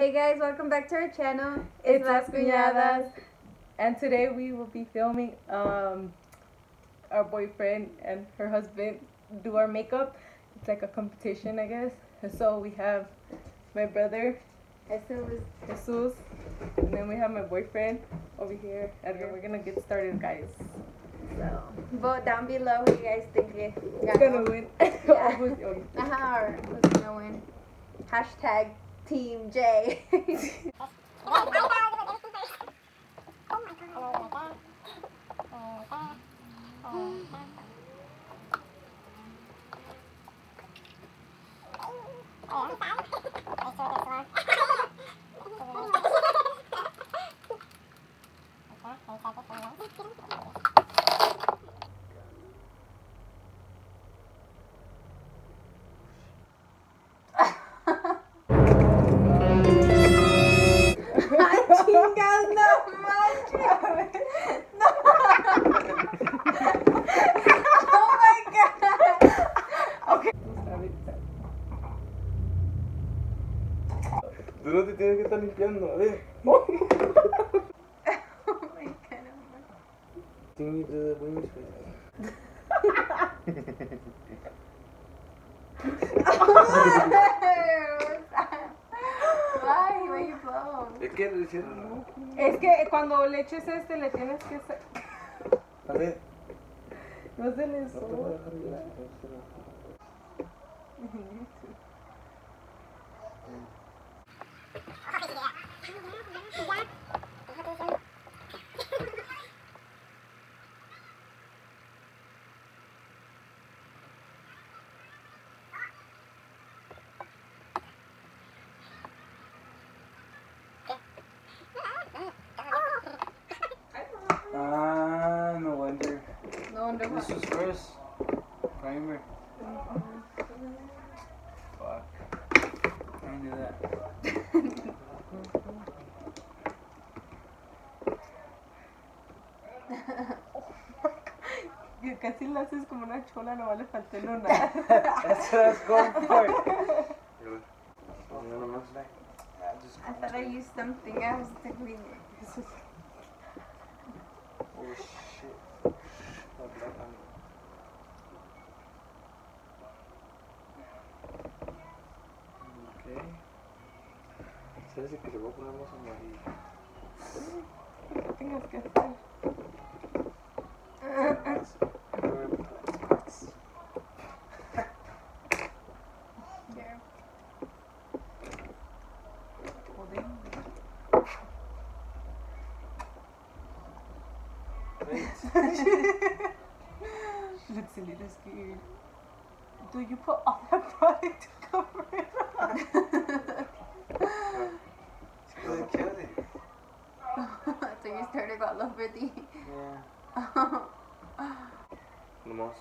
Hey guys, welcome back to our channel. It's Las Cuñadas, and today we will be filming our boyfriend and her husband do our makeup. It's like a competition, I guess. And so we have my brother Jesus, and then we have my boyfriend over here, and then we're gonna get started, guys. So vote down below who you guys think is Gonna win. Yeah. Or who's gonna win. Hashtag Team J. Chingas, no manches. No. Oh my god. Okay. Tú no te tienes que estar limpiando, a ver. Oh my god. Think you do the wings Why you blow? Es que lo hicieron. Es que cuando le eches le tienes que hacer. A ver. No se le No te voy a dejar sopla. Ah, no wonder. No wonder This was first. Primer. Fuck. I knew that. Que casi la haces como una chola, no vale falta el luna. That's what I was going for. No, no, I thought I used something else to clean it. Oh shit. That black one. Okay. ¿Sabes que le voy a poner más amarillo? ¿Qué tengas que hacer? Here. She looks a little scared. Do you put all that product to cover it up? So you started all over the. Yeah. Nomás,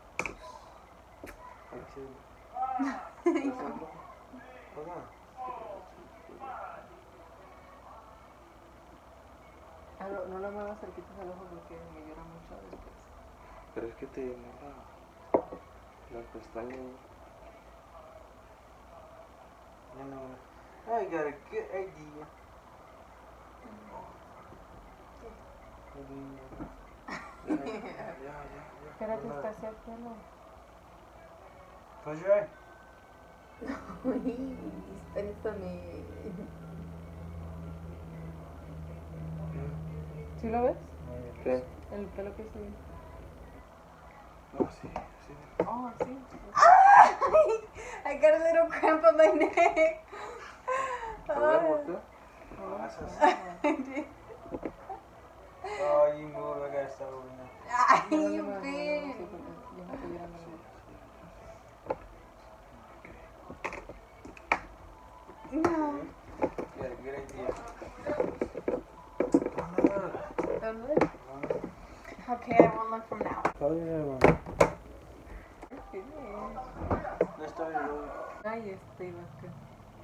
No la muevas cerquitas al ojo porque me llora mucho después. Pero es que te moja la pestaña. Ya no. I got a good idea. Ya. Espérate, está cerquita. Close your eye. Dispénsame. ¿Sí lo ves? ¿Qué? El pelo que se ve. No, sí. Oh, sí. I got a little cramp on my neck. ¿Te voy a voltear? I did. Oh, you move, I gotta start over now. Ay, you bitch. No. You had a good idea. Don't look. Okay, I won't look from now. Probably that one. Let's start it over. Ay, iba a ser.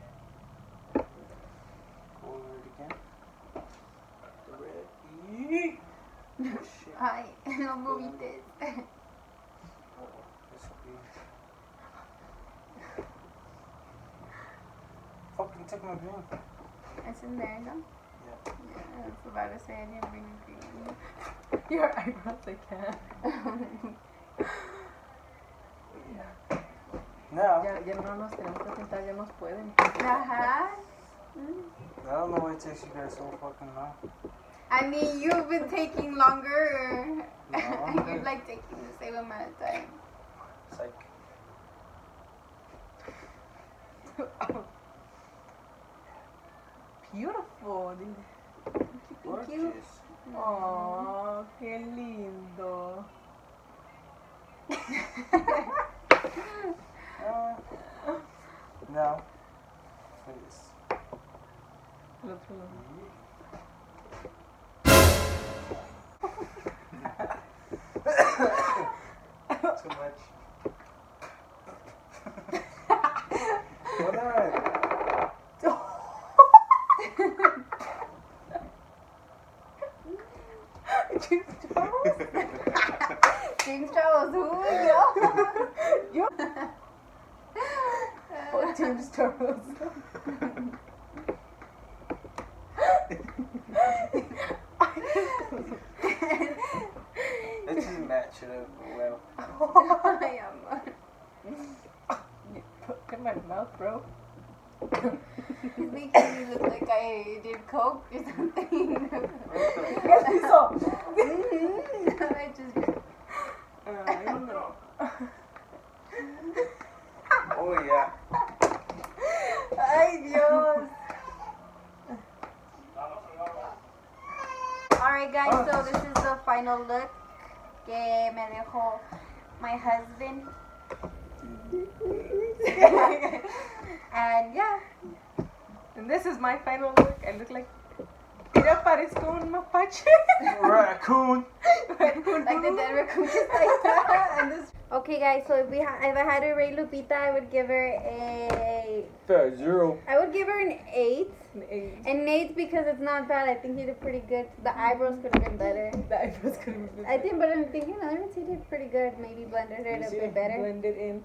Go over it again. The red. Yeet. Oh shit. Ay, no movites. Oh, that's weird. Fucking took my gun. It's in there, no? Yeah. Yeah, I was about to say I didn't bring a green. Your eyebrows, I can't. Now, Ya no nos tenemos que sentar, ya nos pueden. Ajá. I don't know why it takes you guys so fucking long. I mean, you've been taking longer. No, I'm You're good. like taking the same amount of time. Psych. Beautiful. Gorgeous. Oh, qué lindo. Now, please. El otro lado. Too much. Hold on. James Charles? James Charles, who? Yo? Yo. Oh, James Charles. It just matched it up well. Ay, amor. You put in my mouth, bro. He's making me look like I did coke or something. ¿Qué hizo? I just... I don't know. Oh yeah. Ay, Dios. Alright guys, so this is the final look que me dejó my husband. And yeah. And this is my final look. I look like... Mira, parezco un mapache. Raccoon. Like the dead raccoon, just like that. And this... Okay guys, so if I had to rate Lupita, I would give her a... 0. I would give her an 8. An 8. An 8 because it's not bad. I think he did pretty good. The eyebrows could have been better. The eyebrows could have been I think, but I'm thinking others he did pretty good. Maybe blended it a bit better. blended in.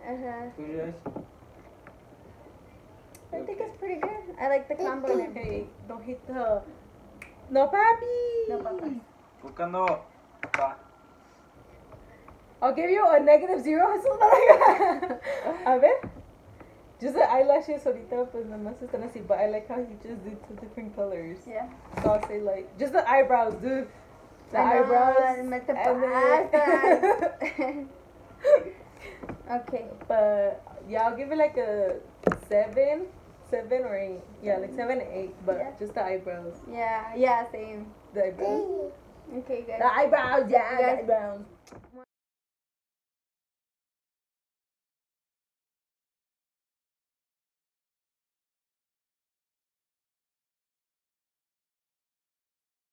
I think it's pretty good. I like the combo. Hey, don't hit the... No, papi. No, papas. Buscando. Va. I'll give you a -0. Eso no A ver. Just the eyelashes ahorita pues nada más están así, but I like how he just did 2 different colors. Yeah. So I'll say like, just the eyebrows, dude. The I know, eyebrows. me te and pasas. Okay. But yeah, I'll give it like a 7 or 8. Yeah, like 7 and 8, but Yeah. just the eyebrows. Yeah, same. The eyebrows. Okay, guys. The eyebrows, yeah, You guys- the eyebrows.